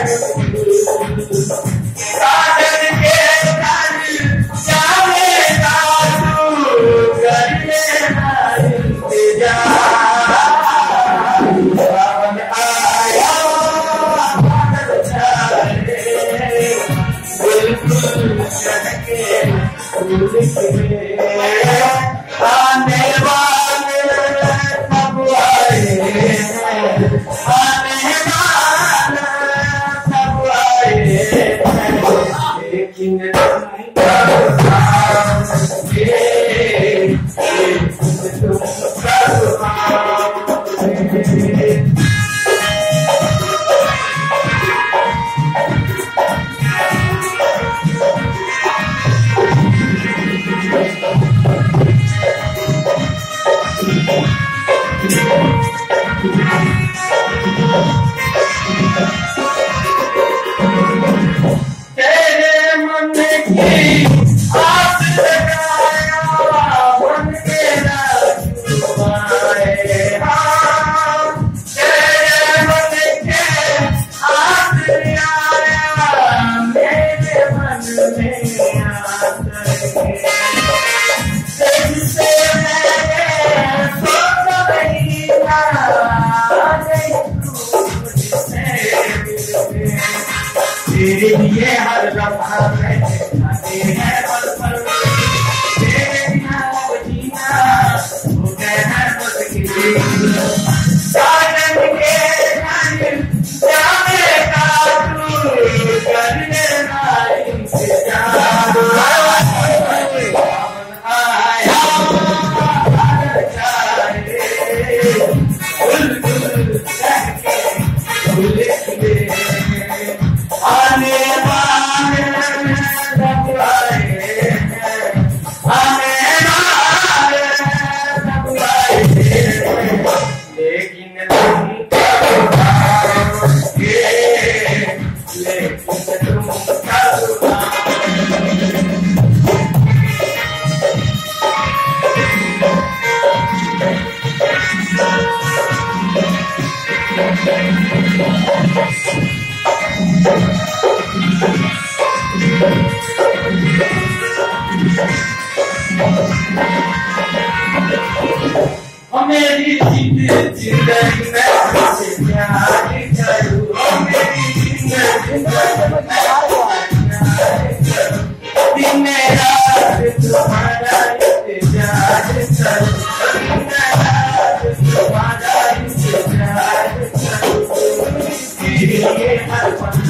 आने वाले सब आए, आने वाले सब आए, लेकिन तेरे मन की आस लगाया मन के राजुआए, तेरे मन के आस लगाया मेरे मन में आस से मैंने सोच रही था तेरे लिए हर लम्हा रहते हैं पल पल, तेरे बिना जीना हो गए हैं मुश्किल। साजन के जाने का तू कर लेना इंतजार, आया आने वाले सब आए, आने वाले सब आए, लेकिन तुम कब आओगे, लेकिन तुम कब मेरी जिंदगी में तुझसे प्यार करूं, मेरी जिंदगी में दिन रात तुम्हारा इंतजार करूं, दिन रात तुम्हारा इंतजार करूं, तेरे लिए हर